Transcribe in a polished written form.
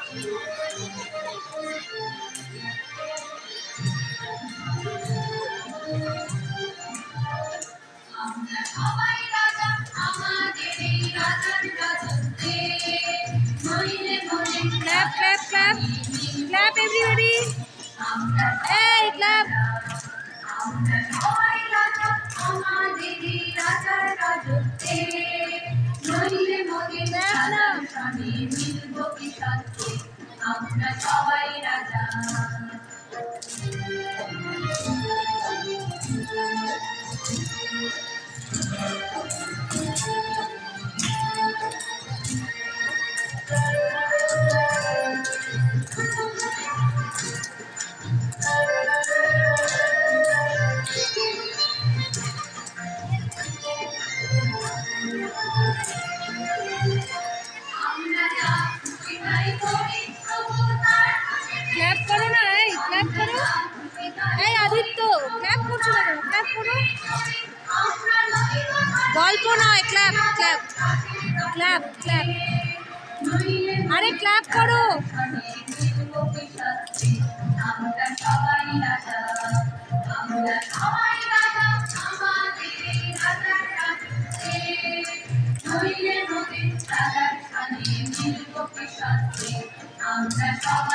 Clap, clap, clap. Clap, everybody. Hey, clap. Clap করো না, এই ক্ল্যাপ করো। এই আদিত্য, ক্ল্যাপ করছো না কেন? ক্ল্যাপ করো। গল্প নয়, ক্ল্যাপ ক্ল্যাপ ক্ল্যাপ ক্ল্যাপ। আরে ক্ল্যাপ করো। আমরা